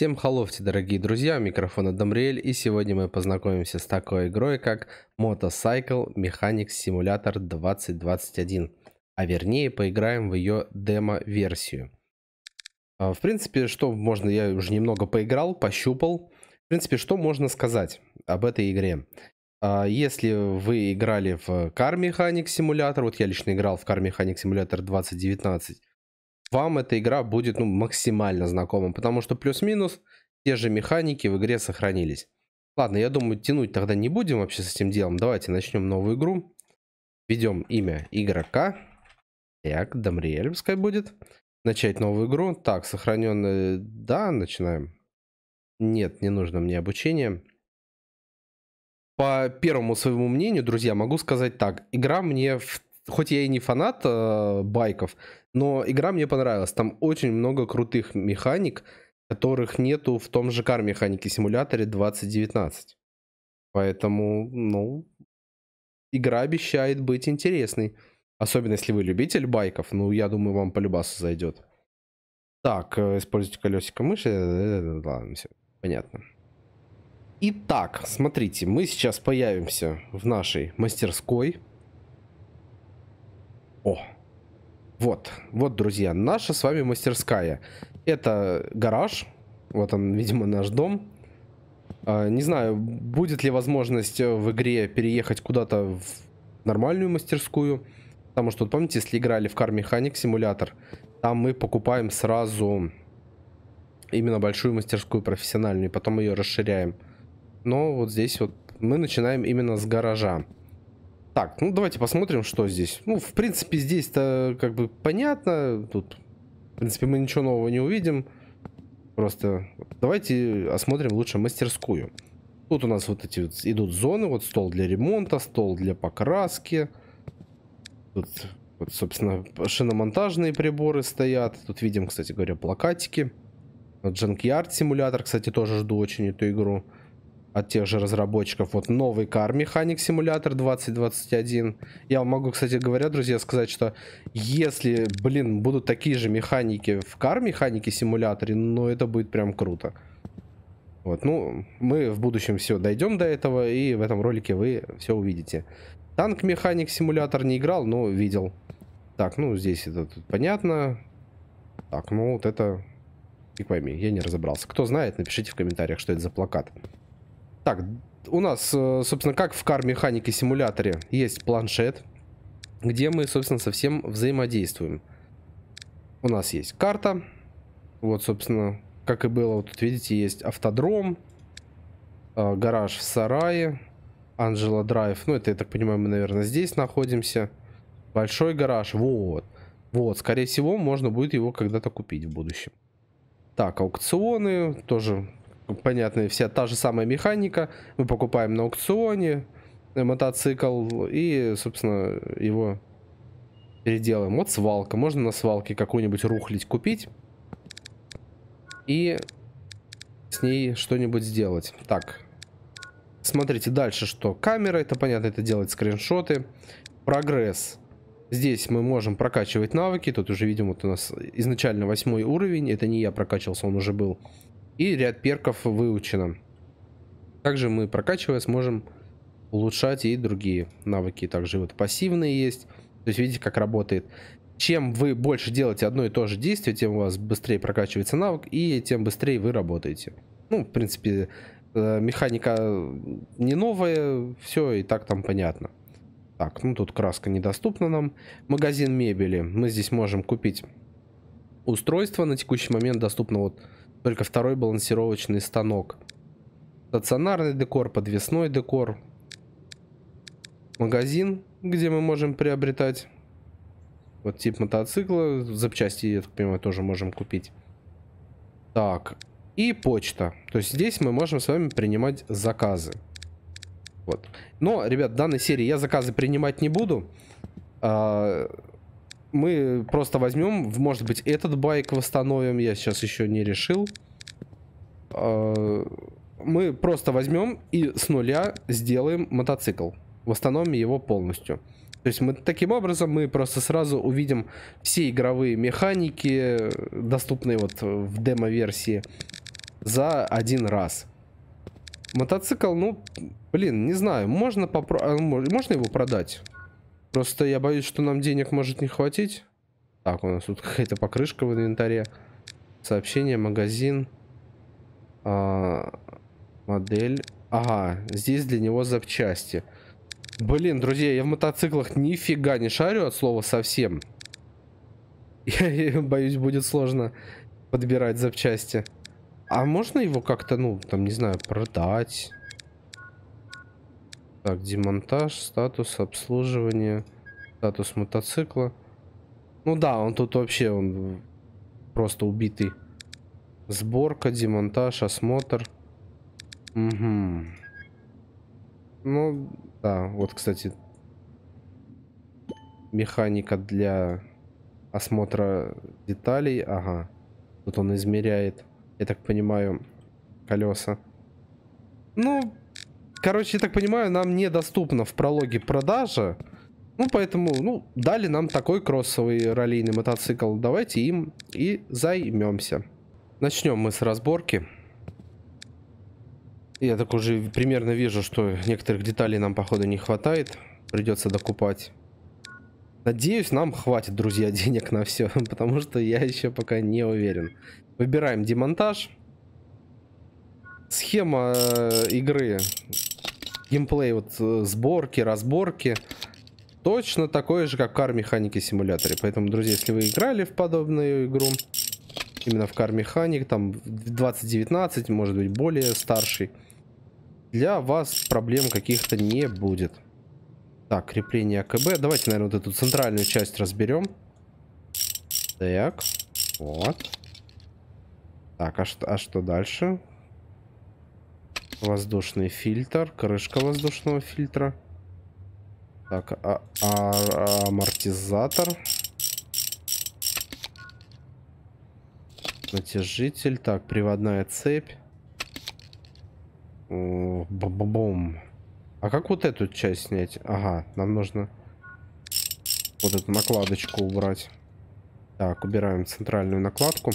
Всем халовьте, дорогие друзья, у микрофона Дамриэль, и сегодня мы познакомимся с такой игрой, как Motorcycle Mechanics Simulator 2021, а вернее поиграем в ее демо-версию. В принципе, что можно, я уже немного поиграл, пощупал. В принципе, что можно сказать об этой игре? Если вы играли в Car Mechanics Simulator, вот я лично играл в Car Mechanics Simulator 2019, вам эта игра будет максимально знакома, потому что плюс-минус те же механики в игре сохранились. Ладно, я думаю, тянуть тогда не будем вообще с этим делом. Давайте начнем новую игру. Введем имя игрока. Так, Дамриэль пускай будет. Начать новую игру. Так, сохраненная. Да, начинаем. Нет, не нужно мне обучение. По первому своему мнению, друзья, могу сказать так. Игра мне, хоть я и не фанат байков, но игра мне понравилась. Там очень много крутых механик, которых нету в том же Car Mechanics Simulator 2019. Поэтому, игра обещает быть интересной. Особенно если вы любитель байков. Я думаю, вам по любасу зайдет. Так, используйте колесико мыши. Ладно, все понятно. Итак, смотрите, мы сейчас появимся в нашей мастерской. Вот, друзья, наша с вами мастерская. Это гараж. Вот он, видимо, наш дом. Не знаю, будет ли возможность в игре переехать куда-то в нормальную мастерскую. Потому что, помните, если играли в Car Mechanics Simulator, там мы покупаем сразу именно большую мастерскую профессиональную, и потом ее расширяем. Но вот здесь вот мы начинаем именно с гаража. Так, давайте посмотрим, что здесь. В принципе, здесь-то как бы понятно. Тут, в принципе, мы ничего нового не увидим. Просто давайте осмотрим лучше мастерскую. Тут у нас вот эти вот идут зоны. Вот стол для ремонта, стол для покраски. Тут, вот, собственно, шиномонтажные приборы стоят. Тут видим, кстати говоря, плакатики. Вот Junkyard Simulator, кстати, тоже жду очень эту игру. От тех же разработчиков. Вот новый Car Mechanics Simulator 2021. Я вам могу, кстати говоря, друзья, сказать, что если, будут такие же механики в Car Mechanics Simulator, это будет прям круто. Вот, мы в будущем все дойдем до этого, и в этом ролике вы все увидите. Танк Mechanics Simulator не играл, но видел. Так, здесь это тут понятно. Так, вот это... Фиг пойми, я не разобрался. Кто знает, напишите в комментариях, что это за плакат. Так, у нас, собственно, как в Car Mechanics Simulator есть планшет, где мы, собственно, со всем взаимодействуем. У нас есть карта. Вот, собственно, как и было, вот тут, видите, есть автодром, гараж в сарае, Анджела Драйв. Это, я так понимаю, мы, наверное, здесь находимся. Большой гараж, вот. Вот, скорее всего, можно будет его когда-то купить в будущем. Так, аукционы, тоже... Понятно, вся та же самая механика. Мы покупаем на аукционе мотоцикл и, собственно, его переделаем. Вот свалка. Можно на свалке какую-нибудь рухлядь купить и с ней что-нибудь сделать. Так, смотрите дальше, что камера, это понятно, это делать скриншоты. Прогресс. Здесь мы можем прокачивать навыки. Тут уже видим, вот у нас изначально 8 уровень. Это не я прокачивался, он уже был. И ряд перков выучено. Также мы, прокачивая, сможем улучшать и другие навыки. Также вот пассивные есть. То есть видите, как работает. Чем вы больше делаете одно и то же действие, тем у вас быстрее прокачивается навык, и тем быстрее вы работаете. В принципе, механика не новая, все и так там понятно. Так, тут краска недоступна нам. Магазин мебели. Мы здесь можем купить устройство. На текущий момент доступно вот только второй балансировочный станок. Стационарный декор, подвесной декор. Магазин, где мы можем приобретать вот тип мотоцикла. Запчасти, я так понимаю, тоже можем купить. Так, и почта. То есть здесь мы можем с вами принимать заказы. Вот. Но, ребят, в данной серии я заказы принимать не буду. Мы просто возьмем, может быть, этот байк восстановим. Я сейчас еще не решил. Мы просто возьмем и с нуля сделаем мотоцикл. Восстановим его полностью. То есть мы таким образом мы просто сразу увидим все игровые механики, доступные вот в демо-версии. за один раз. Мотоцикл, ну, блин, не знаю, можно можно его продать? Просто я боюсь, что нам денег может не хватить. Так, у нас тут какая-то покрышка в инвентаре. Сообщение, магазин. Модель. Ага, здесь для него запчасти. Блин, друзья, я в мотоциклах нифига не шарю от слова совсем. Я боюсь, будет сложно подбирать запчасти. А можно его как-то, ну, там, не знаю, продать? Так, демонтаж, статус обслуживания, статус мотоцикла. Ну да, он тут вообще, он просто убитый. Сборка, демонтаж, осмотр. Угу. Ну, да, вот, кстати, механика для осмотра деталей. Ага, тут он измеряет, я так понимаю, колеса. Ну, короче, я так понимаю, нам недоступна в прологе продажа. Ну, поэтому, ну, дали нам такой кроссовый раллийный мотоцикл. Давайте им и займемся. Начнем мы с разборки. Я так уже примерно вижу, что некоторых деталей нам, походу, не хватает. Придется докупать. Надеюсь, нам хватит, друзья, денег на все, потому что я еще пока не уверен. Выбираем демонтаж. Схема игры, геймплей, вот сборки, разборки, точно такой же, как в Car Mechanic симуляторе. Поэтому, друзья, если вы играли в подобную игру, именно в Car Mechanic, там в 2019, может быть, более старший, для вас проблем каких-то не будет. Так, крепление АКБ. Давайте, наверное, вот эту центральную часть разберем. Так, вот. Так, а что дальше? Воздушный фильтр, крышка воздушного фильтра. Так, амортизатор. Натяжитель. Так, приводная цепь. Бум. А как вот эту часть снять? Ага, нам нужно вот эту накладочку убрать. Так, убираем центральную накладку.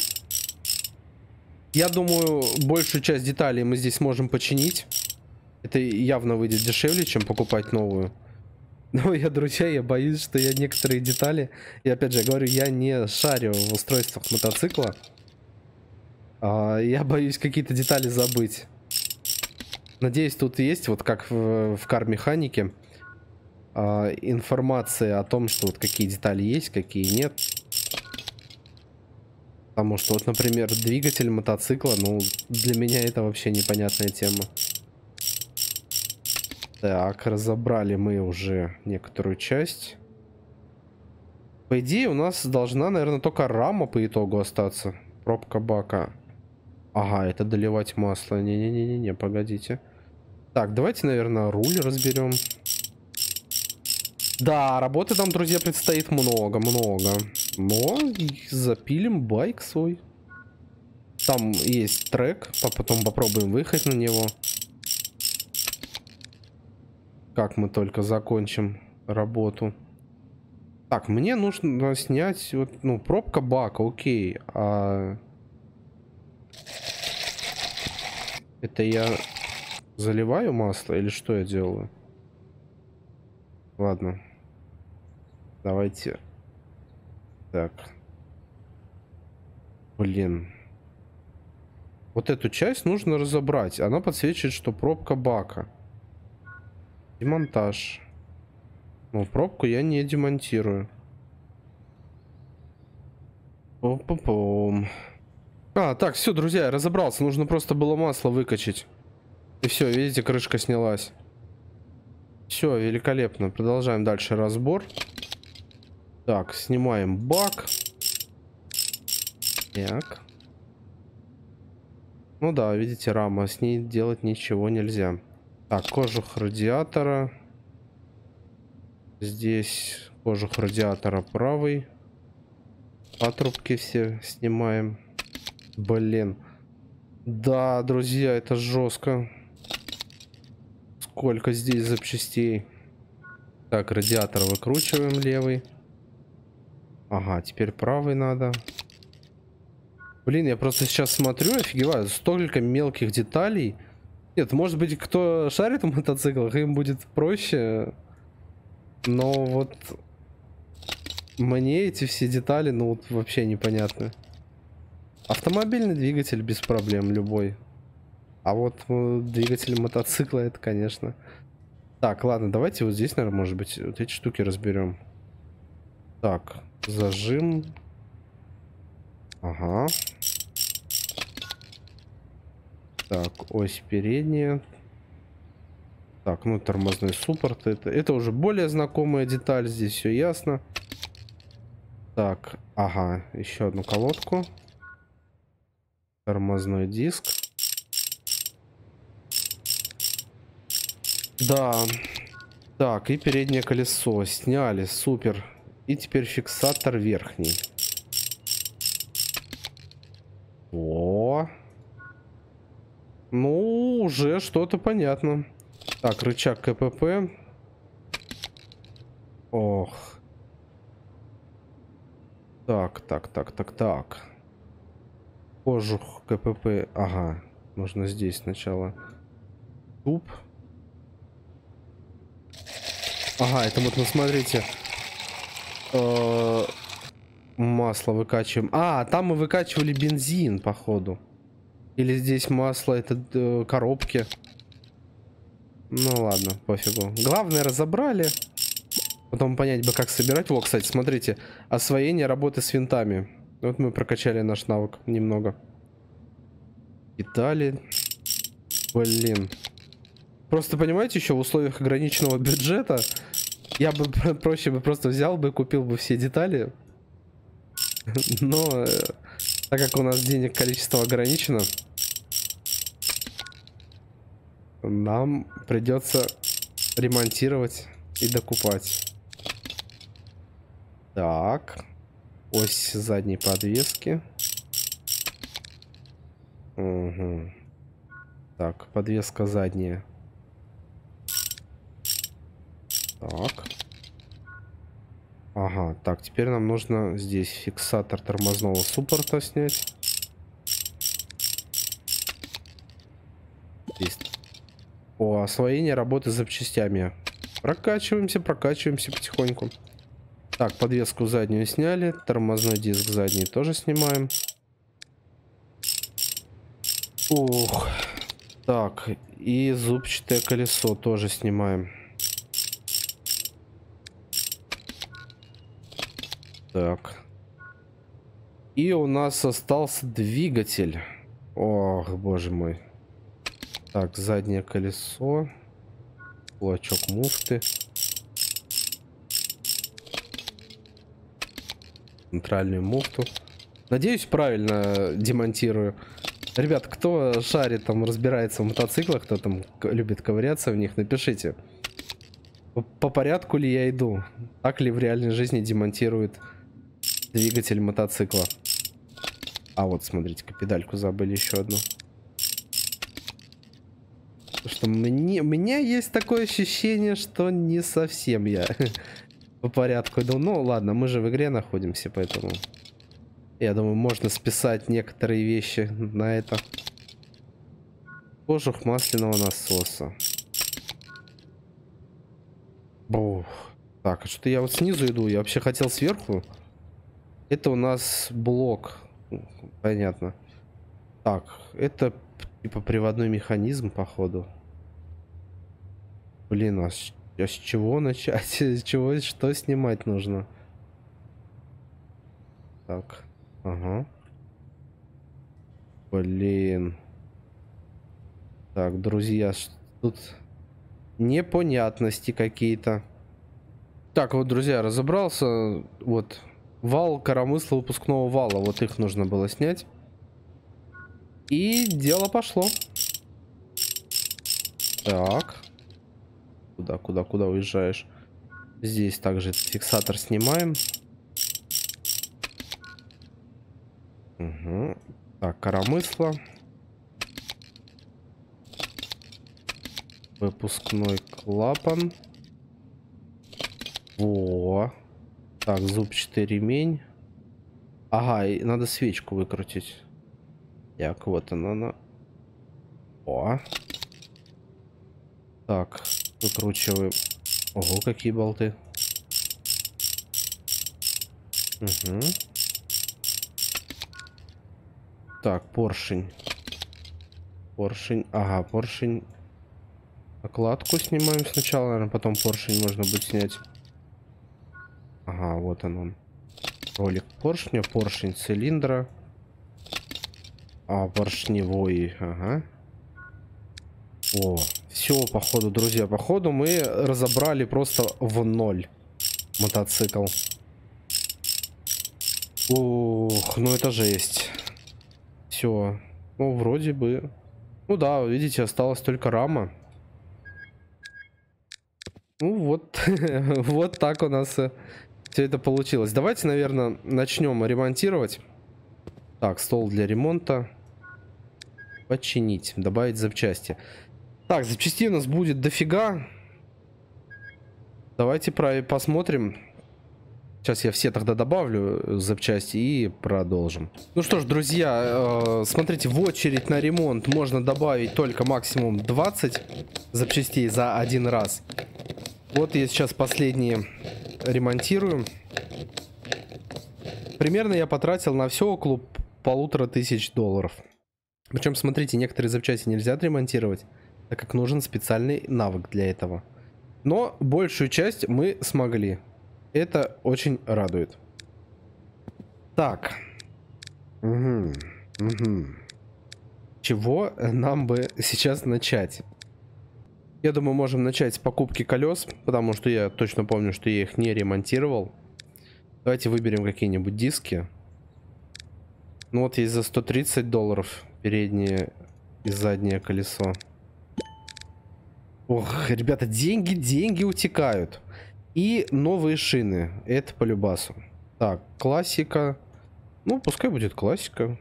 Я думаю, большую часть деталей мы здесь можем починить. Это явно выйдет дешевле, чем покупать новую. Но я, друзья, я боюсь, что я некоторые детали... И опять же, я говорю, я не шарю в устройствах мотоцикла. Я боюсь какие-то детали забыть. Надеюсь, тут есть, вот как в Car Mechanic, информация о том, что вот какие детали есть, какие нет. Потому что вот, например, двигатель мотоцикла, ну, для меня это вообще непонятная тема. Так, разобрали мы уже некоторую часть. По идее, у нас должна, наверное, только рама по итогу остаться. Пробка бака. Ага, это доливать масло. Не-не-не-не, погодите. Так, давайте, наверное, руль разберем. Да, работы там, друзья, предстоит много-много. Но запилим байк свой. Там есть трек, потом попробуем выехать на него. Как мы только закончим работу. Так, мне нужно снять вот, ну, пробка бака, окей. Это я заливаю масло или что я делаю? Ладно. Давайте. Так. Блин. Вот эту часть нужно разобрать. Она подсвечивает, что пробка бака. Демонтаж. Ну, пробку я не демонтирую. Пум-пум-пум. Так, все, друзья, я разобрался. Нужно просто было масло выкачать. И все, видите, крышка снялась. Все, великолепно. Продолжаем дальше разбор. Так, снимаем бак. Так. Ну да, видите, рама. С ней делать ничего нельзя. Так, кожух радиатора. Здесь кожух радиатора правый. Патрубки все снимаем. Блин. Да, друзья, это жестко. Сколько здесь запчастей. Так, радиатор выкручиваем левый. Ага, теперь правый надо. Блин, я просто сейчас смотрю, офигеваю, столько мелких деталей. Нет, может быть, кто шарит в мотоциклах, им будет проще. Но вот мне эти все детали, ну вот вообще непонятны. Автомобильный двигатель без проблем, любой. А вот двигатель мотоцикла, это, конечно. Так, ладно, давайте вот здесь, наверное, может быть, вот эти штуки разберем. Так, зажим. Ага. Так, ось передняя. Так, ну тормозной суппорт. Это уже более знакомая деталь, здесь все ясно. Так, ага, еще одну колодку. Тормозной диск. Да. Так, и переднее колесо сняли, супер. И теперь фиксатор верхний. О, ну, уже что-то понятно. Так, рычаг КПП. Ох. Так. Кожух КПП. Ага. Нужно здесь сначала. Туп. Ага, это вот, ну смотрите. Масло выкачиваем. А, там мы выкачивали бензин, походу. Или здесь масло, это коробки. Ну ладно, пофигу. Главное разобрали. Потом понять бы, как собирать. Во, кстати, смотрите. Освоение работы с винтами. Вот мы прокачали наш навык немного. Детали. Блин. Просто, понимаете, еще в условиях ограниченного бюджета я бы проще бы просто взял бы, купил бы все детали. Но так как у нас денег количество ограничено, нам придется ремонтировать и докупать. Так. Ось задней подвески. Угу. Так, подвеска задняя. Так. Ага, так, теперь нам нужно здесь фиксатор тормозного суппорта снять. Здесь. О, освоение работы с запчастями. Прокачиваемся потихоньку. Так, подвеску заднюю сняли. Тормозной диск задний тоже снимаем. Ух. Так, и зубчатое колесо тоже снимаем. Так. И у нас остался двигатель. Ох, боже мой. Так, заднее колесо. Кулачок муфты. Центральную муфту. Надеюсь, правильно демонтирую. Ребят, кто шарит, там, разбирается в мотоциклах, кто там любит ковыряться в них, напишите. По порядку ли я иду? Так ли в реальной жизни демонтирует двигатель мотоцикла? А вот, смотрите-ка, педальку забыли еще одну. Потому что у меня есть такое ощущение, что не совсем я по порядку иду. Ну ладно, мы же в игре находимся, поэтому я думаю, можно списать некоторые вещи на это. Кожух масляного насоса. Бух. Так, а что-то я вот снизу иду. Я вообще хотел сверху. Это у нас блок. Понятно. Так, это типа приводной механизм, походу. Блин, а с чего начать? С чего, что снимать нужно? Так, ага. Блин. Так, друзья, тут непонятности какие-то. Так, вот, друзья, разобрался. Вот, вал коромысла выпускного вала. Вот их нужно было снять. И дело пошло. Так. Куда уезжаешь? Здесь также фиксатор снимаем. Угу. Так, коромысло. Выпускной клапан. О. Так, зубчатый ремень. Ага, и надо свечку выкрутить. Так, вот она. О. Так, выкручиваем. Ого, какие болты. Угу. Так, поршень. Поршень. Ага, поршень. Накладку снимаем сначала, наверное, потом поршень можно будет снять. Ага, вот он. Ролик поршня, поршень цилиндра. А, поршневой, ага. О, все, походу, друзья, походу мы разобрали просто в ноль мотоцикл. Ух, ну это жесть. Все, ну вроде бы. Ну да, видите, осталась только рама. Ну вот, вот так у нас все это получилось. Давайте, наверное, начнем ремонтировать. Так, стол для ремонта. Починить, добавить запчасти. Так, запчастей у нас будет дофига. Давайте посмотрим. Сейчас я все тогда добавлю запчасти и продолжим. Ну что ж, друзья, смотрите, в очередь на ремонт можно добавить только максимум 20 запчастей за один раз. Вот я сейчас последние ремонтирую. Примерно я потратил на все около $1500. Причем, смотрите, некоторые запчасти нельзя отремонтировать, так как нужен специальный навык для этого. Но большую часть мы смогли. Это очень радует. Так. Угу. Угу. Чего нам бы сейчас начать? Я думаю, можем начать с покупки колес, потому что я точно помню, что я их не ремонтировал. Давайте выберем какие-нибудь диски. Ну вот есть за $130 переднее и заднее колесо. Ох, ребята, деньги утекают. И новые шины. Это по любасу. Так, классика. Ну, пускай будет классика.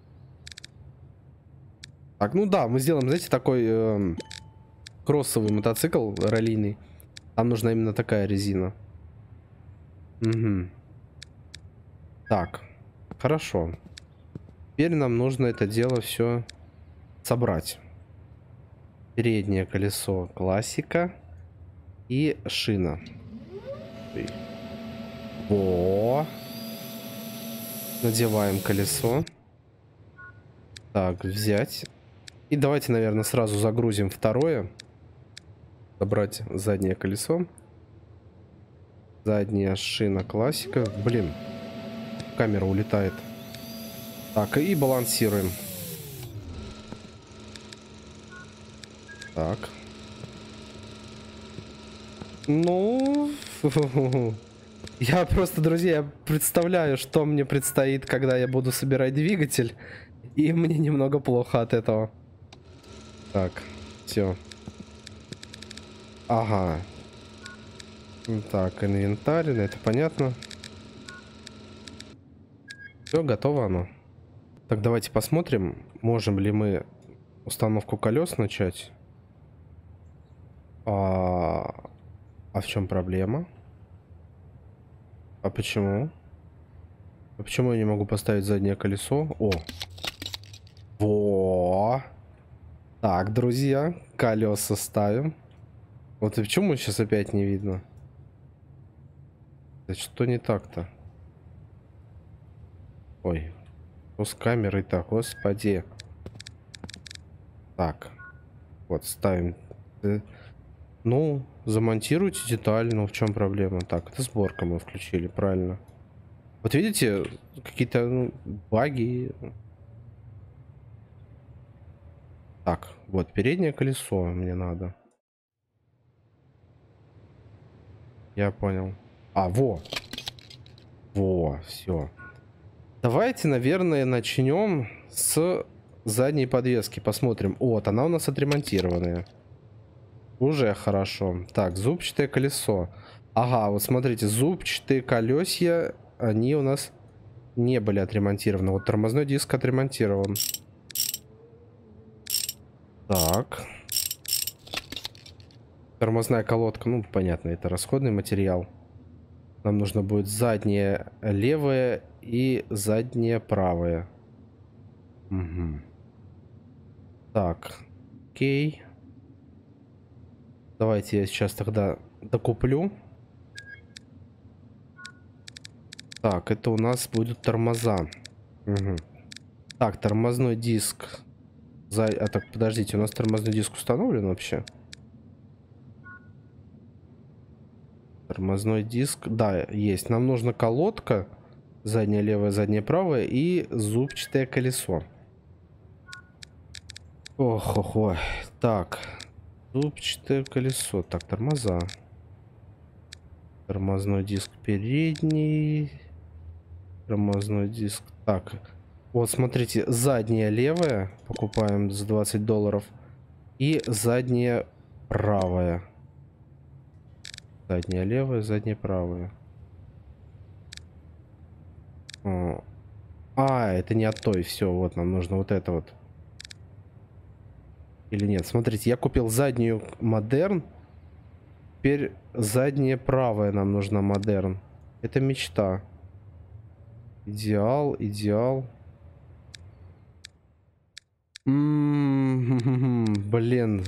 Так, ну да, мы сделаем, знаете, такой кроссовый мотоцикл раллийный. Там нужна именно такая резина. Угу. Так, хорошо. Теперь нам нужно это дело все собрать. Переднее колесо классика и шина. Во. Надеваем колесо. Так, взять. И давайте, наверное, сразу загрузим второе. Собрать заднее колесо. Задняя шина классика. Блин, камера улетает. Так, и балансируем. Так. Ну... Я просто, друзья, представляю, что мне предстоит, когда я буду собирать двигатель. И мне немного плохо от этого. Так, все. Ага. Так, инвентарь, это понятно. Все, готово оно. Так, давайте посмотрим, можем ли мы установку колес начать. А в чем проблема? А почему? А почему я не могу поставить заднее колесо? О! Во! Так, друзья, колеса ставим. Вот и почему сейчас опять не видно? Да что не так-то? Ой, что с камерой-то, господи. Так, вот ставим. Ну, замонтируйте деталь, ну в чем проблема? Так, это сборка мы включили, правильно. Вот видите, какие-то баги. Так, вот переднее колесо мне надо. Я понял. А, во. Во, все. Давайте, наверное, начнем с задней подвески. Посмотрим. Вот, она у нас отремонтированная. Уже хорошо. Так, зубчатое колесо. Ага, вот смотрите, зубчатые колесья, они у нас не были отремонтированы. Вот тормозной диск отремонтирован. Так. Тормозная колодка, ну, понятно, это расходный материал. Нам нужно будет заднее левое и заднее правое. Угу. Так, окей. Давайте я сейчас тогда докуплю. Так, это у нас будут тормоза. Угу. Так, тормозной диск. А так, подождите, у нас тормозной диск установлен вообще? Тормозной диск, да, есть. Нам нужна колодка. Заднее левое, заднее правое и зубчатое колесо. Ох, ох, ох. Так, зубчатое колесо. Так, тормоза. Тормозной диск передний. Тормозной диск. Так, вот смотрите, заднее левое покупаем за $20. И заднее правое. Заднее левое, заднее правое. Это не от той. Все, вот нам нужно вот это вот. Или нет? Смотрите, я купил заднюю модерн. Теперь заднее правое нам нужно модерн. Это мечта. Идеал, идеал. Блин.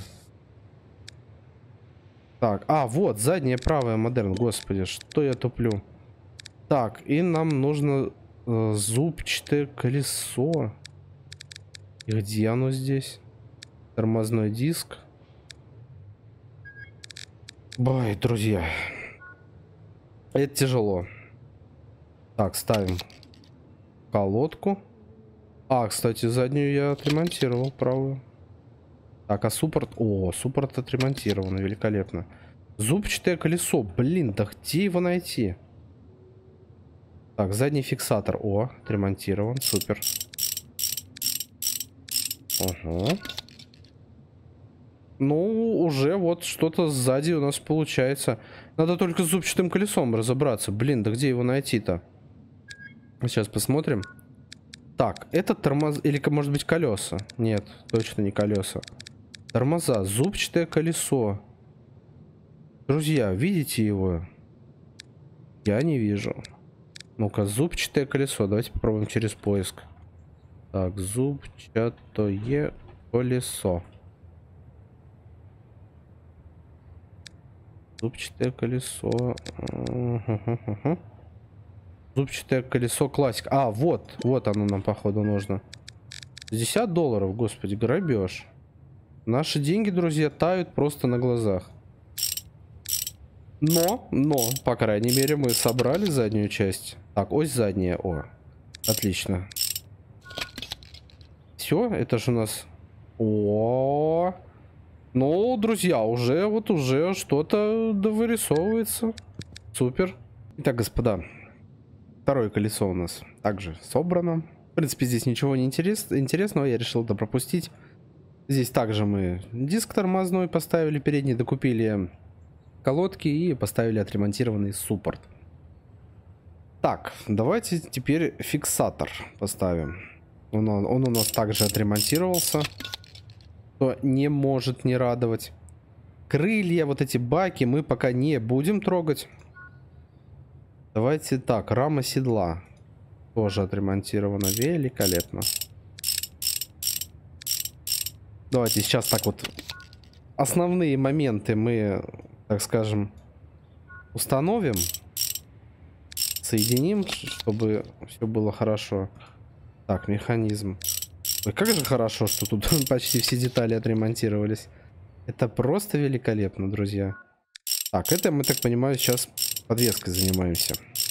Так, вот, заднее правое модерн. Господи, что я туплю? Так, и нам нужно зубчатое колесо. И где оно здесь? Тормозной диск. Бай, друзья. Это тяжело. Так, ставим колодку. Кстати, заднюю я отремонтировал, правую. Так, а суппорт... суппорт отремонтирован, великолепно. Зубчатое колесо, блин, да где его найти? Так, задний фиксатор. Отремонтирован, супер. Ага. Ну, уже вот что-то сзади у нас получается. Надо только с зубчатым колесом разобраться. Блин, да где его найти-то? Сейчас посмотрим. Так, это тормоз... Или, может быть, колеса? Нет, точно не колеса. Тормоза, зубчатое колесо. Друзья, видите его? Я не вижу. Ну-ка, зубчатое колесо. Давайте попробуем через поиск. Так, зубчатое колесо. Зубчатое колесо. Зубчатое колесо классик. Вот оно нам, походу, нужно. $60, господи, грабеж. Наши деньги, друзья, тают просто на глазах. Но, по крайней мере, мы собрали заднюю часть. Так, ось задняя. Отлично. Все, это же у нас... Ну, друзья, уже что-то вырисовывается. Супер. Итак, господа, второе колесо у нас также собрано. В принципе, здесь ничего не интересного, я решил это пропустить. Здесь также мы диск тормозной поставили, передний докупили колодки и поставили отремонтированный суппорт. Так, давайте теперь фиксатор поставим. Он у нас также отремонтировался. Что не может не радовать. Крылья, вот эти баки мы пока не будем трогать. Давайте так, рама седла тоже отремонтирована, великолепно. Давайте сейчас так вот основные моменты мы, так скажем, установим, соединим, чтобы все было хорошо. Так, механизм. Ой, как же хорошо, что тут почти все детали отремонтировались. Это просто великолепно, друзья. Так, это, мы так понимаю, сейчас подвеской занимаемся.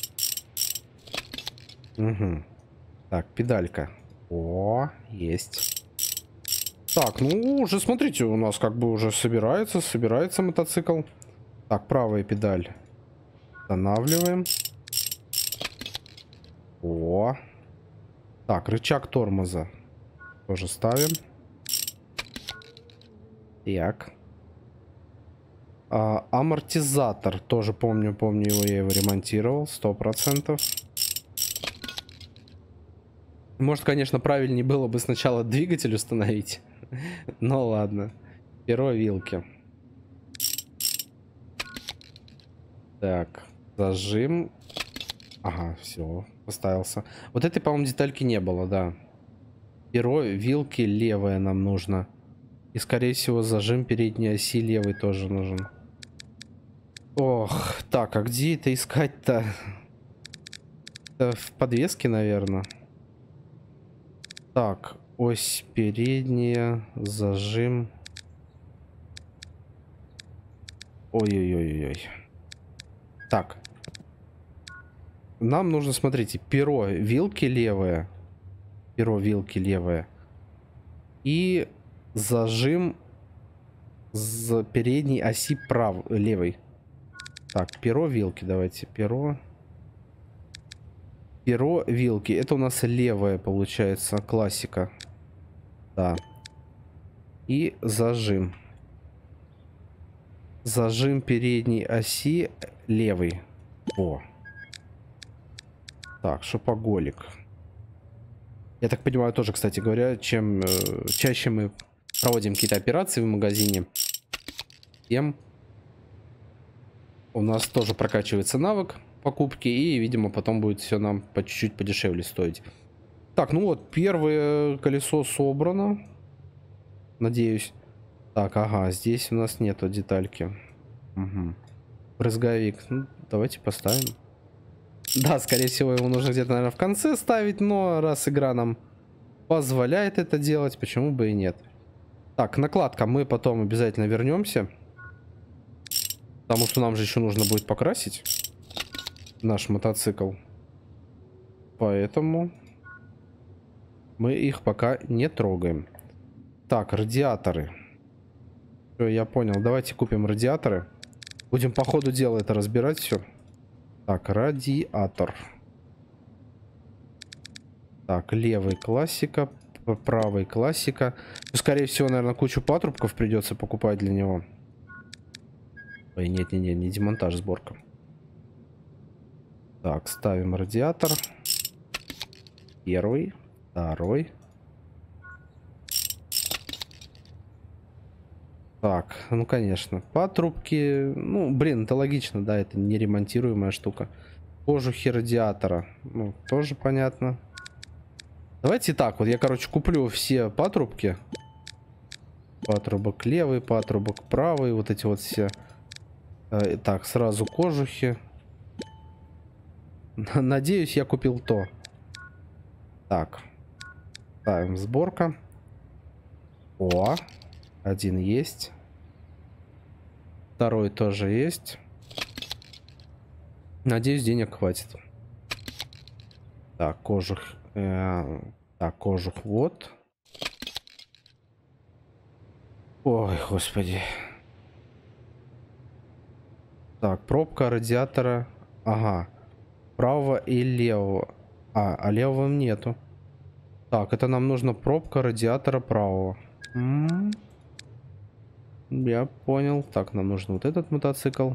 Угу. Так, педалька. Есть. Так, ну уже смотрите, у нас как бы уже собирается мотоцикл. Так, правая педаль. Устанавливаем. Так, рычаг тормоза тоже ставим. Так. Амортизатор тоже помню его, я его ремонтировал 100%. Может, конечно, правильнее было бы сначала двигатель установить. Но ладно. Перо вилки. Так, зажим. Ага, все, поставился. Вот этой, по-моему, детальки не было, да. Перо вилки левое нам нужно. И, скорее всего, зажим передней оси левой тоже нужен. Ох, так, а где это искать-то? В подвеске, наверное. Так, ось передняя, зажим. Ой-ой-ой-ой. Так. Нам нужно, смотрите, перо вилки левое. Перо вилки левое. И зажим с передней оси левой. Так, перо вилки, давайте. Перо вилки. Это у нас левая, получается, классика. Да. И зажим. Зажим передней оси левой. О. Так, шопоголик. Я так понимаю, тоже, кстати говоря, чем чаще мы проводим какие-то операции в магазине, тем у нас тоже прокачивается навык покупки, и, видимо, потом будет все нам по чуть-чуть подешевле стоить. Так, ну вот, первое колесо собрано. Надеюсь. Так, ага, здесь у нас нету детальки. Угу. Брызговик. Ну, давайте поставим. Да, скорее всего, его нужно где-то, наверное, в конце ставить, но раз игра нам позволяет это делать, почему бы и нет. Так, накладка, мы потом обязательно вернемся. Потому что нам же еще нужно будет покрасить наш мотоцикл. Поэтому мы их пока не трогаем. Так, радиаторы. Все, я понял. Давайте купим радиаторы. Будем по ходу дела это разбирать все. Так, радиатор. Так, левый классика, правый классика. Ну, скорее всего, наверное, кучу патрубков придется покупать для него. Ой, нет, не демонтаж, сборка. Так, ставим радиатор. Первый, второй. Так, ну конечно, патрубки. Ну, блин, это логично, да, это неремонтируемая штука. Кожухи радиатора. Ну, тоже понятно. Давайте так, вот я, короче, куплю все патрубки. Патрубок левый, патрубок правый, вот эти вот все. Так, сразу кожухи. Надеюсь, я купил то. Так. Ставим сборка. О, один есть. Второй тоже есть. Надеюсь, денег хватит. Так, кожух. Так, кожух вот. Ой, господи. Так, пробка радиатора. Ага. Правого и левого. А левого нету. Так, это нам нужна пробка радиатора правого. Я понял. Так, нам нужен вот этот мотоцикл.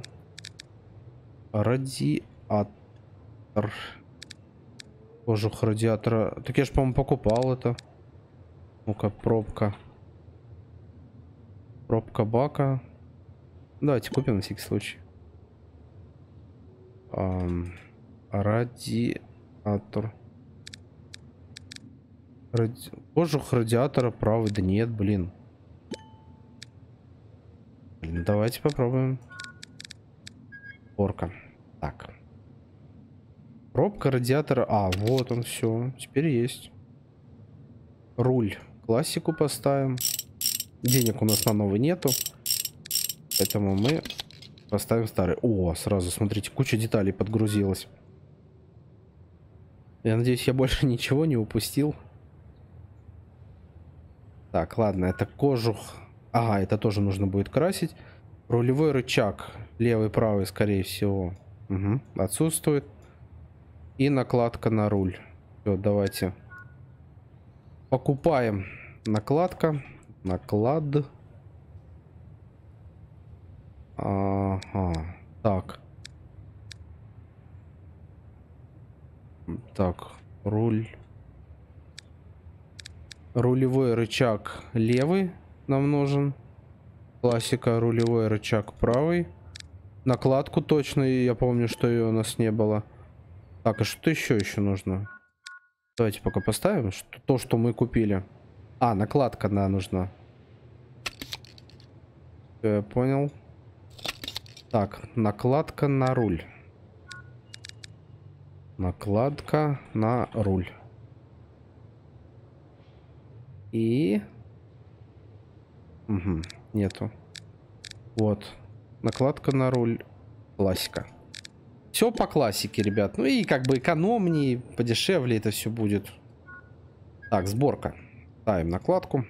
Радиатор. Кожух радиатора. Так я же, по-моему, покупал это. Ну-ка, пробка. Пробка бака. Давайте купим на всякий случай. Радиатор. Кожух радиатора правый. Да нет, блин. Давайте попробуем. Порка. Так. Пробка радиатора. А, вот он, все. Теперь есть. Руль. Классику поставим. Денег у нас на новый нету. Поэтому мы поставим старый. О, сразу, смотрите, куча деталей подгрузилась. Я надеюсь, я больше ничего не упустил. Так, ладно, это кожух. Ага, это тоже нужно будет красить. Рулевой рычаг. Левый, правый, скорее всего. Угу, отсутствует. И накладка на руль. Все, давайте. Покупаем. Накладка. Наклад. Ага. Так. Так, руль. Рулевой рычаг левый нам нужен. Классика, рулевой рычаг правый. Накладку точно, я помню, что ее у нас не было. Так, а что еще нужно? Давайте пока поставим то, что мы купили. А, накладка, да, нужна. Всё, я понял. Так, накладка на руль. Накладка на руль. И... Угу, нету. Вот. Накладка на руль. Классика. Все по классике, ребят. Ну и как бы экономнее, подешевле это все будет. Так, сборка. Ставим накладку.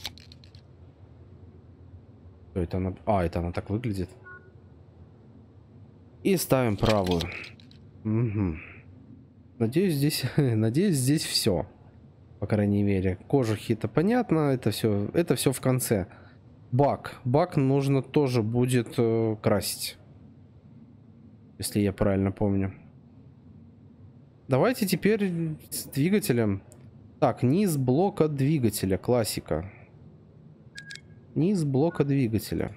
Что это она? А, это она так выглядит. И ставим правую. Угу. Надеюсь, здесь все. По крайней мере. Кожухи это понятно. Это все в конце. Бак. Бак нужно тоже будет красить. Если я правильно помню. Давайте теперь с двигателем. Так, низ блока двигателя. Классика. Низ блока двигателя.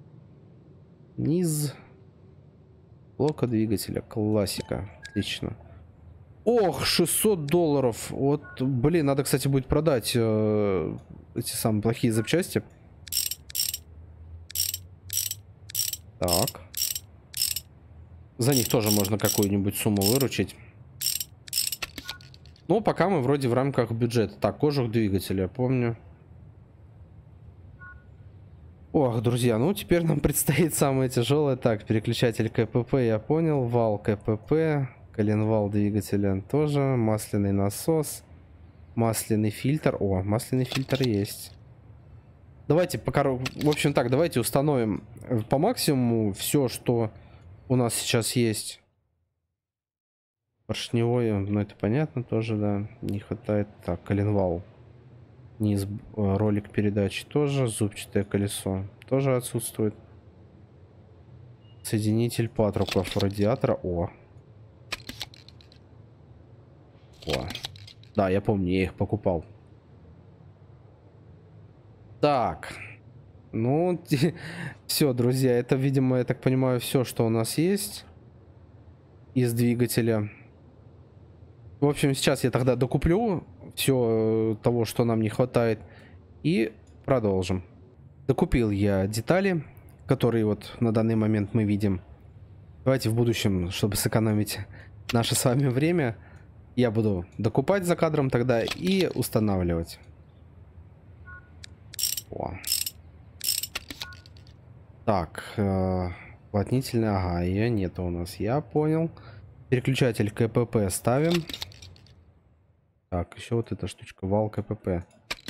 Низ блока двигателя. Классика. Отлично. Ох, $600. Вот, блин, надо, кстати, будет продать эти самые плохие запчасти. Так. За них тоже можно какую-нибудь сумму выручить. Ну, пока мы вроде в рамках бюджета. Так, кожух двигателя, помню. Ох, друзья, ну теперь нам предстоит самое тяжелое. Так, переключатель КПП, я понял. Вал КПП. Коленвал двигателя тоже. Масляный насос. Масляный фильтр. О, масляный фильтр есть. Давайте пока... В общем так, давайте установим по максимуму все, что у нас сейчас есть. Поршневой, ну это понятно тоже, да. Не хватает. Так, коленвал. Низ, ролик передачи тоже. Зубчатое колесо тоже отсутствует. Соединитель патрубков радиатора. О. Да, я помню, я их покупал. Так. Ну, все, друзья, это, видимо, я так понимаю, все, что у нас есть из двигателя. В общем, сейчас я тогда докуплю все того, что нам не хватает, и продолжим. Докупил я детали, которые вот на данный момент мы видим. Давайте в будущем, чтобы сэкономить наше с вами время, я буду докупать за кадром тогда и устанавливать. О. Так, уплотнительная, ага, ее нету у нас, я понял. Переключатель КПП ставим. Так, еще вот эта штучка, вал КПП.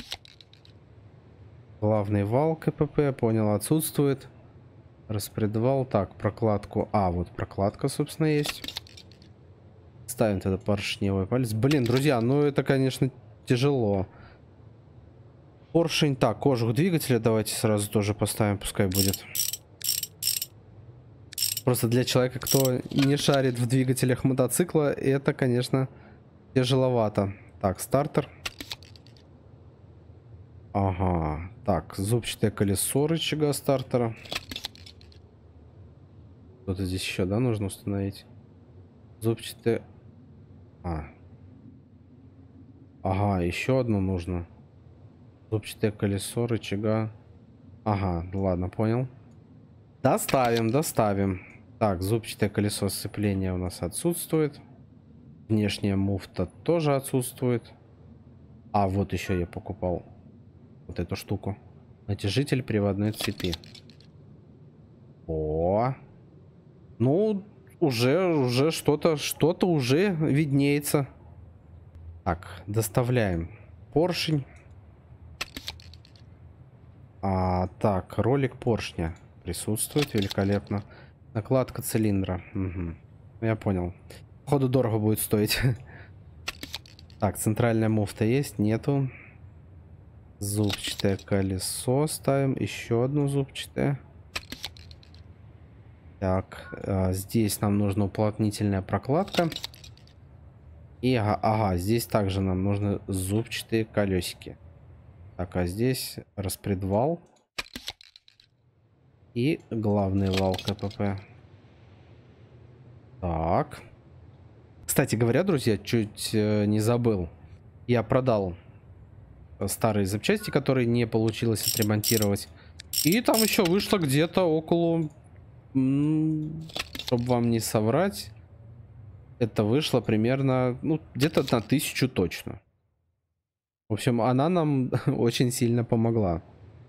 Главный вал КПП, понял, отсутствует. Распредвал, так, прокладку. А, вот прокладка, собственно, есть. Ставим тогда поршневой палец. Блин, друзья, ну это, конечно, тяжело. Поршень, так, кожух двигателя давайте сразу тоже поставим, пускай будет. Просто для человека, кто не шарит в двигателях мотоцикла, это, конечно, тяжеловато. Так, стартер. Ага. Так, зубчатое колесо рычага стартера. Что-то здесь еще, да, нужно установить? Зубчатое... Ага, еще одно нужно. Зубчатое колесо рычага. Ага, ладно, понял. Доставим, доставим. Так, зубчатое колесо сцепления у нас отсутствует. Внешняя муфта тоже отсутствует. А, вот еще я покупал вот эту штуку. Натяжитель приводной цепи. О, ну, уже что-то уже виднеется. Так, доставляем поршень. Так, ролик поршня присутствует, великолепно. Накладка цилиндра. Угу. Я понял. Походу дорого будет стоить. Так, центральная муфта есть? Нету. Зубчатое колесо ставим. Еще одно зубчатое. Так, здесь нам нужна уплотнительная прокладка. И ага, здесь также нам нужны зубчатые колесики. Так, а здесь распредвал. И главный вал КПП. Так. Кстати говоря, друзья, чуть не забыл. Я продал старые запчасти, которые не получилось отремонтировать. И там еще вышло где-то около... Чтобы вам не соврать, это вышло примерно, ну, где-то на 1000 точно. В общем, она нам очень сильно помогла.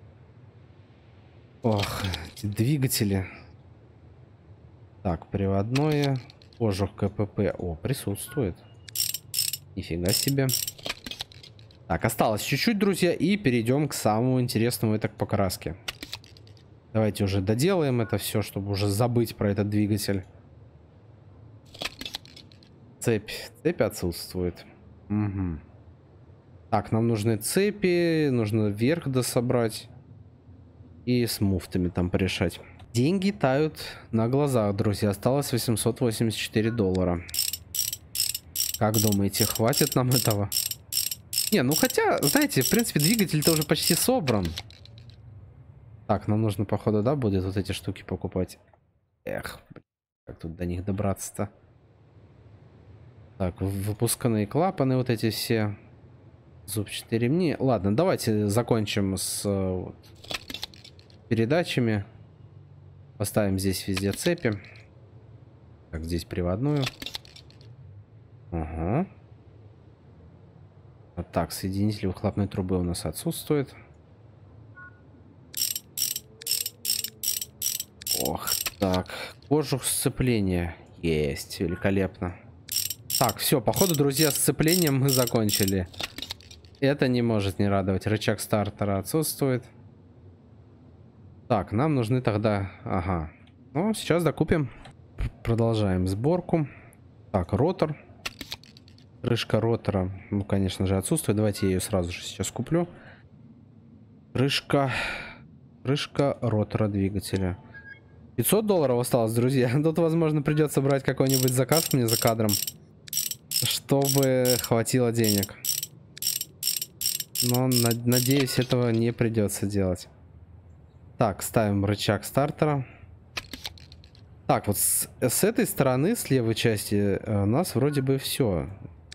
Ох, эти двигатели. Так, приводное. Кожух КПП. О, присутствует. Нифига себе. Так, осталось чуть-чуть, друзья, и перейдем к самому интересному, это к покраске. Давайте уже доделаем это все, чтобы уже забыть про этот двигатель. Цепь. Цепь отсутствует. Угу. Так, нам нужны цепи, нужно вверх дособрать. И с муфтами там порешать. Деньги тают на глазах, друзья. Осталось $884. Как думаете, хватит нам этого? Не, ну хотя, знаете, в принципе, двигатель-то уже почти собран. Так, нам нужно, походу, да, будет вот эти штуки покупать. Эх, как тут до них добраться-то? Так, выпускные клапаны вот эти все. Зубчатые ремни. Ладно, давайте закончим с вот, передачами. Поставим здесь везде цепи. Так, здесь приводную. Ага. Вот так, соединитель выхлопной трубы у нас отсутствует. Ох, так. Кожух сцепления. Есть, великолепно. Так, все, походу, друзья, с сцеплением мы закончили. Это не может не радовать. Рычаг стартера отсутствует. Так, нам нужны тогда... Ага. Ну, сейчас докупим. Продолжаем сборку. Так, ротор. Крышка ротора, ну, конечно же, отсутствует. Давайте я ее сразу же сейчас куплю. Крышка ротора двигателя. $500 осталось, друзья. Тут, возможно, придется брать какой-нибудь заказ мне за кадром, чтобы хватило денег. Но, надеюсь, этого не придется делать. Так, ставим рычаг стартера. Так, вот с этой стороны, с левой части, у нас вроде бы все.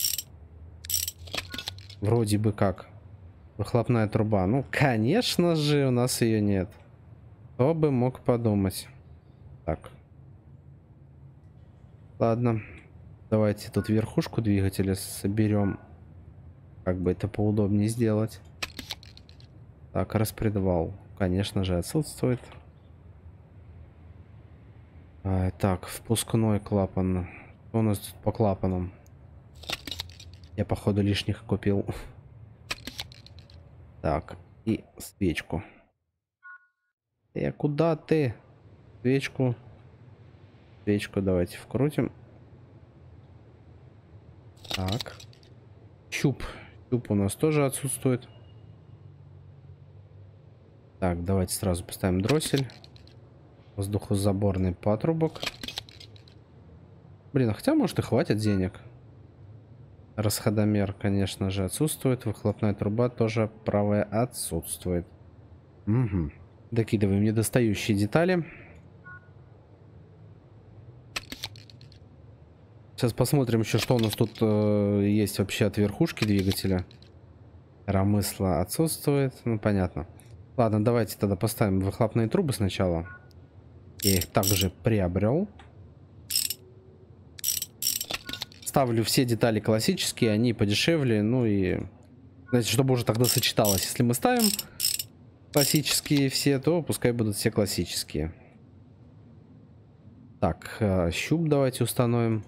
Вроде бы как. Выхлопная труба. Ну, конечно же, у нас ее нет. Кто бы мог подумать. Так. Ладно. Давайте тут верхушку двигателя соберем. Как бы это поудобнее сделать. Так, распредвал. Конечно же, отсутствует. Так, впускной клапан. Что у нас тут по клапанам? Я, походу, лишних купил. Так, и свечку. Куда ты? Свечку. Свечку давайте вкрутим. Так. Щуп. Щуп у нас тоже отсутствует. Так, давайте сразу поставим дроссель. Воздухозаборный патрубок. Блин, а хотя, может, и хватит денег. Расходомер, конечно же, отсутствует. Выхлопная труба тоже правая отсутствует. Угу. Докидываем недостающие детали. Сейчас посмотрим еще, что у нас тут есть вообще от верхушки двигателя. Коромысло отсутствует. Ну, понятно. Ладно, давайте тогда поставим выхлопные трубы сначала. Я их также приобрел. Ставлю все детали классические, они подешевле. Ну и, знаете, чтобы уже тогда сочеталось. Если мы ставим классические все, то пускай будут все классические. Так, щуп давайте установим.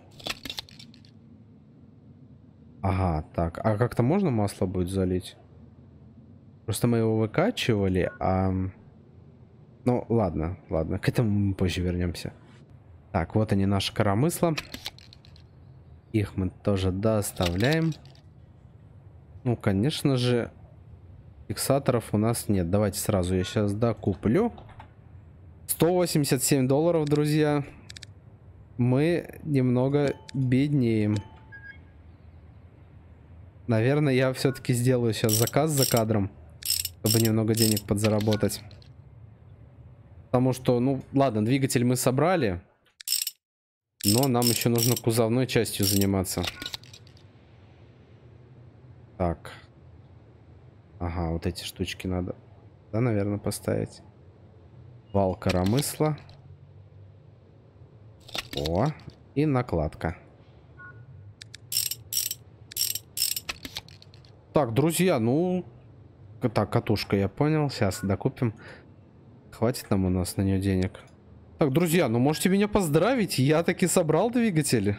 Ага, так. А как-то можно масло будет залить? Просто мы его выкачивали, а... Ну, ладно, ладно. К этому мы позже вернемся. Так, вот они, наши коромысла. Их мы тоже доставляем. Ну, конечно же, фиксаторов у нас нет. Давайте сразу я сейчас докуплю. $187, друзья. Мы немного беднеем. Наверное, я все-таки сделаю сейчас заказ за кадром, чтобы немного денег подзаработать. Потому что, ну, ладно, двигатель мы собрали, но нам еще нужно кузовной частью заниматься. Так. Ага, вот эти штучки надо, да, наверное, поставить. Вал коромысла. О, и накладка. Так, друзья, ну... Так, катушка, я понял. Сейчас докупим. Хватит нам у нас на нее денег. Так, друзья, ну можете меня поздравить. Я таки собрал двигатель.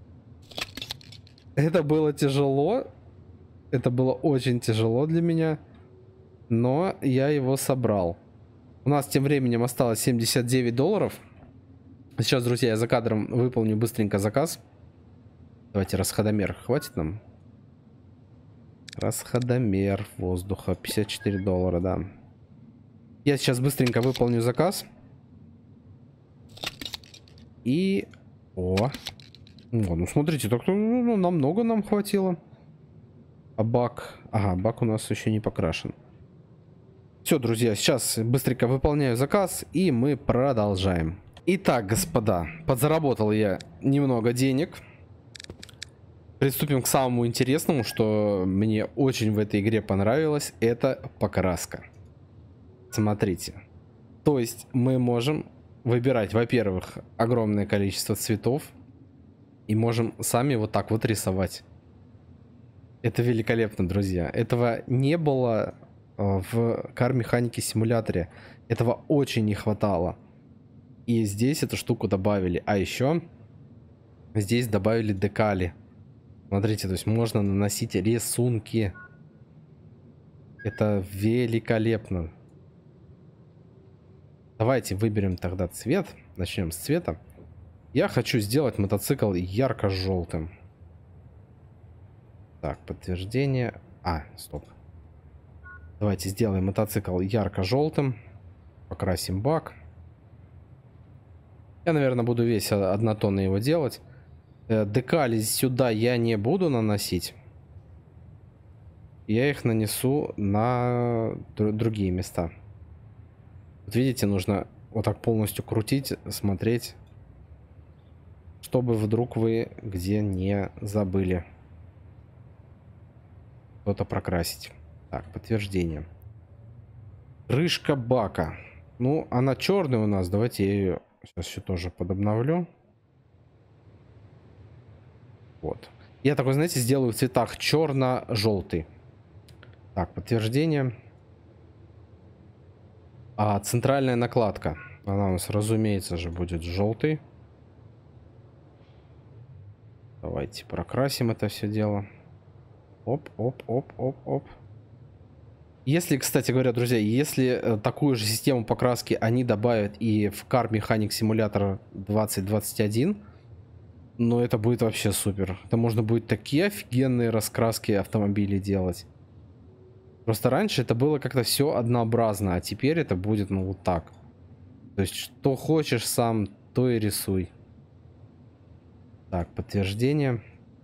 Это было тяжело. Это было очень тяжело для меня. Но я его собрал. У нас тем временем осталось $79. Сейчас, друзья, я за кадром выполню быстренько заказ. Давайте расходомер. Хватит нам? Расходомер воздуха. $54, да. Я сейчас быстренько выполню заказ. И... О! Ну, смотрите, так ну, намного нам хватило. А бак... Ага, бак у нас еще не покрашен. Все, друзья, сейчас быстренько выполняю заказ, и мы продолжаем. Итак, господа, подзаработал я немного денег. Приступим к самому интересному, что мне очень в этой игре понравилось. Это покраска. Смотрите. То есть мы можем выбирать, во-первых, огромное количество цветов. И можем сами вот так вот рисовать. Это великолепно, друзья. Этого не было в Car Mechanic симуляторе. Этого очень не хватало. И здесь эту штуку добавили. А еще здесь добавили декали. Смотрите, то есть можно наносить рисунки. Это великолепно. Давайте выберем тогда цвет. Начнем с цвета. Я хочу сделать мотоцикл ярко-желтым. Так, подтверждение. А, стоп. Давайте сделаем мотоцикл ярко-желтым. Покрасим бак. Я, наверное, буду весь однотонный его делать. Декали сюда я не буду наносить. Я их нанесу на другие места. Вот видите, нужно вот так полностью крутить, смотреть, чтобы вдруг вы где не забыли что-то прокрасить. Так, подтверждение. Крышка бака. Ну, она черная у нас. Давайте я ее сейчас еще тоже подобновлю. Вот. Я такой, знаете, сделаю в цветах черно-желтый. Так, подтверждение. А центральная накладка. Она у нас, разумеется же, будет желтый. Давайте прокрасим это все дело. Оп, оп, оп, оп, оп. Если, кстати говоря, друзья, если такую же систему покраски они добавят и в Car Mechanic Simulator 2021, ну это будет вообще супер. Это можно будет такие офигенные раскраски автомобилей делать. Просто раньше это было как-то все однообразно, а теперь это будет, ну, вот так. То есть, что хочешь сам, то и рисуй. Так, подтверждение.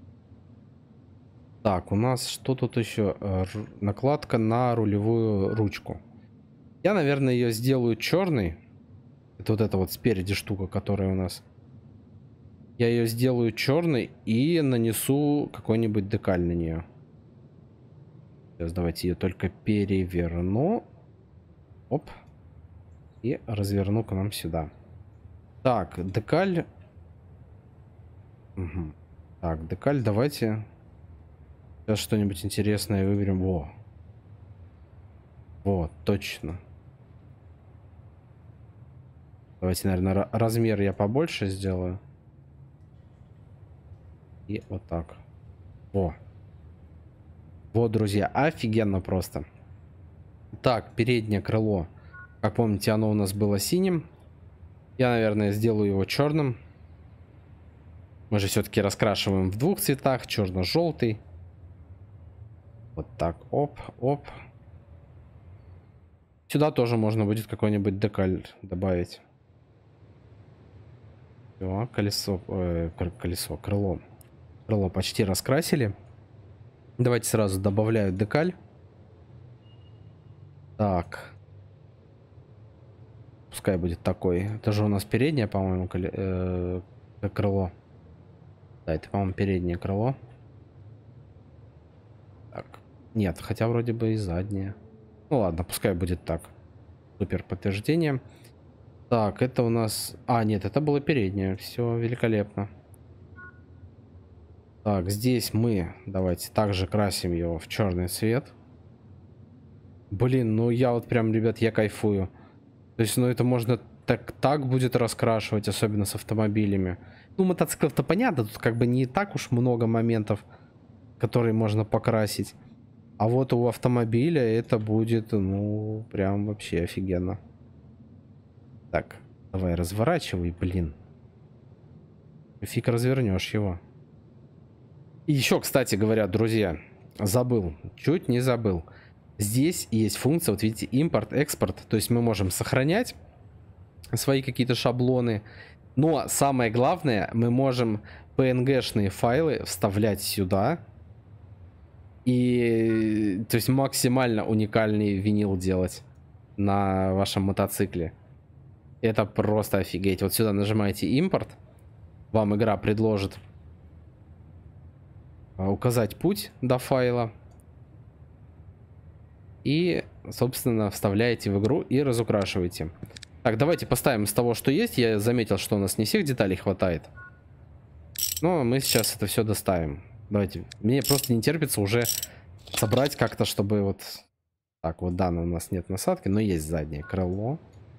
Так, у нас что тут еще? Накладка на рулевую ручку. Я, наверное, ее сделаю черной. Это вот эта вот спереди штука, которая у нас. Я ее сделаю черной и нанесу какой-нибудь декаль на нее. Сейчас давайте ее только переверну. Оп. И разверну к нам сюда. Так, декаль. Угу. Так, декаль давайте... Сейчас что-нибудь интересное выберем. Во. Вот, точно. Давайте, наверное, размер я побольше сделаю. И вот так. Во. Вот, друзья, офигенно просто. Так, переднее крыло. Как помните, оно у нас было синим. Я, наверное, сделаю его черным. Мы же все-таки раскрашиваем в двух цветах. Черно-желтый. Вот так, оп, оп. Сюда тоже можно будет какой-нибудь декаль добавить. Все, колесо, колесо, крыло. Крыло почти раскрасили. Давайте сразу добавляю декаль. Так. Пускай будет такой. Это же у нас переднее, по-моему, крыло. Да, это, по-моему, переднее крыло. Так. Нет, хотя вроде бы и заднее. Ну ладно, пускай будет так. Супер, подтверждение. Так, это у нас... А, нет, это было переднее. Все великолепно. Так, здесь мы, давайте, также красим его в черный цвет. Блин, ну я вот прям, ребят, я кайфую. То есть, ну это можно так будет раскрашивать, особенно с автомобилями. Ну, мотоциклов-то понятно, тут как бы не так уж много моментов, которые можно покрасить. А вот у автомобиля это будет, ну, прям вообще офигенно. Так, давай разворачивай, блин. Фиг развернешь его. И еще, кстати говоря, друзья, забыл, чуть не забыл. Здесь есть функция, вот видите, импорт, экспорт. То есть мы можем сохранять свои какие-то шаблоны. Но самое главное, мы можем PNG-шные файлы вставлять сюда. И, то есть, максимально уникальный винил делать на вашем мотоцикле. Это просто офигеть. Вот сюда нажимаете импорт. Вам игра предложит указать путь до файла. И, собственно, вставляете в игру и разукрашиваете. Так, давайте поставим с того, что есть. Я заметил, что у нас не всех деталей хватает. Но мы сейчас это все доставим. Давайте. Мне просто не терпится уже собрать как-то, чтобы вот... Так, вот да, у нас нет насадки, но есть заднее крыло.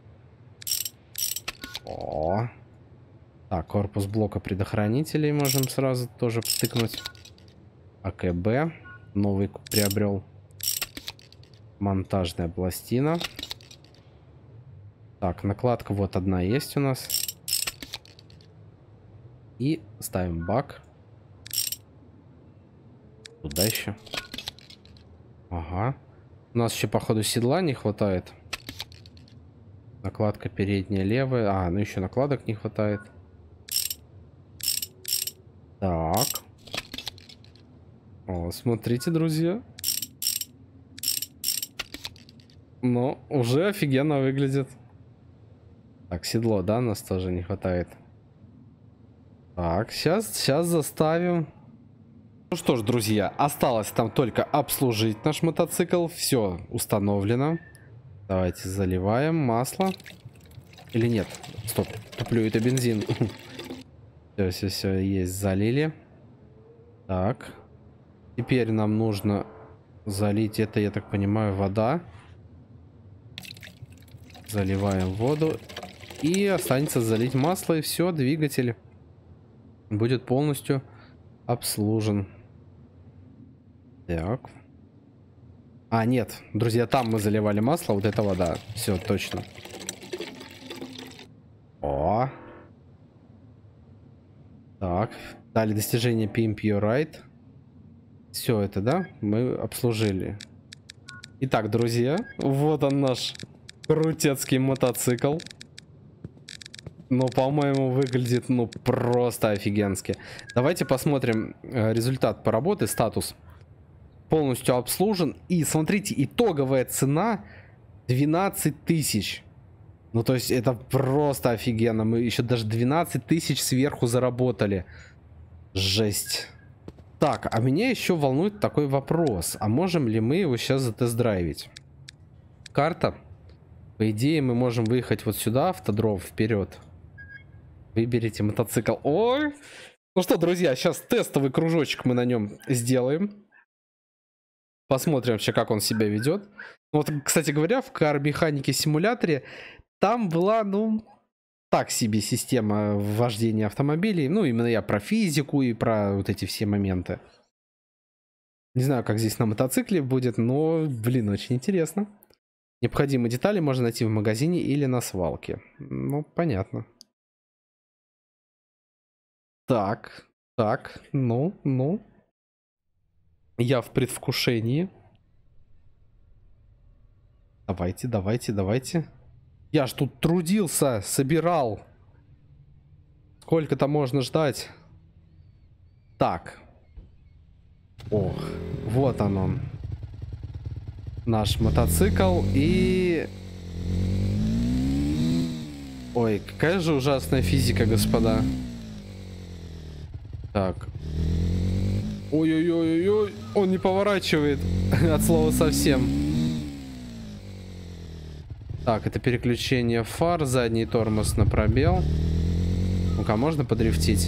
О. Так, корпус блока предохранителей можем сразу тоже втыкнуть. АКБ. Новый приобрел. Монтажная пластина. Так, накладка вот одна есть у нас. И ставим бак. Туда еще. Ага. У нас еще, походу, седла не хватает. Накладка передняя, левая. А, ну еще накладок не хватает. Так. О, смотрите, друзья. Ну, уже офигенно выглядит. Так, седло, да, нас тоже не хватает. Так, сейчас заставим. Ну что ж, друзья, осталось там только обслужить наш мотоцикл. Все установлено. Давайте заливаем масло. Или нет? Стоп, туплю, это бензин. Все, есть, залили. Так. Теперь нам нужно залить, это, я так понимаю, вода. Заливаем воду. И останется залить масло, и все, двигатель будет полностью обслужен. Так. А, нет, друзья, там мы заливали масло, вот это вода. Все, точно. О. Так, дали достижение Pimp Your Ride. Все это, да, мы обслужили. Итак, друзья, вот он наш крутецкий мотоцикл. Ну, по-моему, выглядит, ну, просто офигенски. Давайте посмотрим результат по работе, статус. Полностью обслужен. И смотрите, итоговая цена 12 тысяч. Ну, то есть, это просто офигенно. Мы еще даже 12 тысяч сверху заработали. Жесть. Так, а меня еще волнует такой вопрос. А можем ли мы его сейчас затест-драйвить? Карта. По идее, мы можем выехать вот сюда, автодром, вперед. Выберите мотоцикл. Ой! Ну что, друзья, сейчас тестовый кружочек мы на нем сделаем. Посмотрим вообще, как он себя ведет. Вот, кстати говоря, в Car-механике симуляторе там была, ну, так себе система вождения автомобилей. Ну, именно я про физику и про вот эти все моменты. Не знаю, как здесь на мотоцикле будет, но, блин, очень интересно. Необходимые детали можно найти в магазине или на свалке. Ну, понятно. Так, ну. Я в предвкушении. Давайте. Я ж тут трудился, собирал. Сколько-то можно ждать. Так. Ох, вот он. Наш мотоцикл и... Ой, какая же ужасная физика, господа. Так. Ой-ой-ой-ой, он не поворачивает от слова совсем. Так, это переключение фар, задний тормоз на пробел. Ну-ка, можно подрифтить?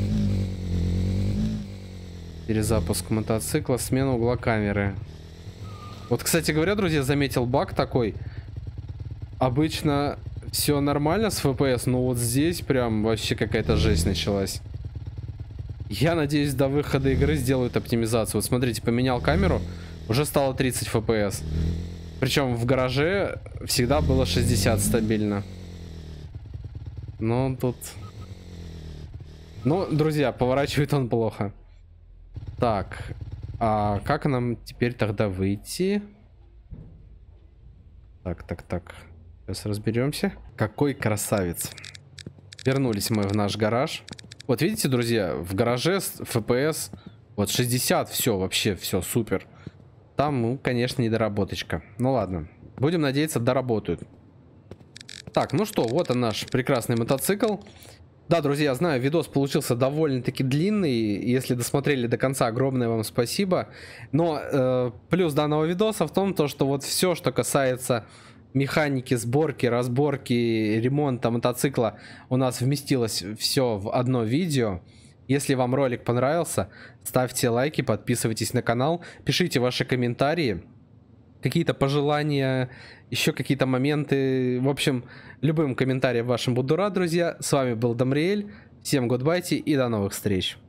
Перезапуск мотоцикла, смена угла камеры. Вот, кстати говоря, друзья, заметил баг такой. Обычно все нормально с FPS, но вот здесь прям вообще какая-то жесть началась. Я надеюсь, до выхода игры сделают оптимизацию. Вот смотрите, поменял камеру, уже стало 30 FPS. Причем в гараже всегда было 60 стабильно. Но тут... Ну, друзья, поворачивает он плохо. Так, а как нам теперь тогда выйти? Так. Сейчас разберемся. Какой красавец. Вернулись мы в наш гараж. Вот видите, друзья, в гараже FPS вот 60, все, вообще все супер. Там, ну, конечно, недоработочка. Ну ладно, будем надеяться, доработают. Так, ну что, вот он наш прекрасный мотоцикл. Да, друзья, знаю, видос получился довольно-таки длинный. Если досмотрели до конца, огромное вам спасибо. Но плюс данного видоса в том, что вот все, что касается механики, сборки, разборки, ремонта мотоцикла, у нас вместилось все в одно видео. Если вам ролик понравился, ставьте лайки, подписывайтесь на канал, пишите ваши комментарии, какие-то пожелания, еще какие-то моменты. В общем, любым комментарием вашим буду рад, друзья. С вами был Дамриэль. Всем гудбайте и до новых встреч.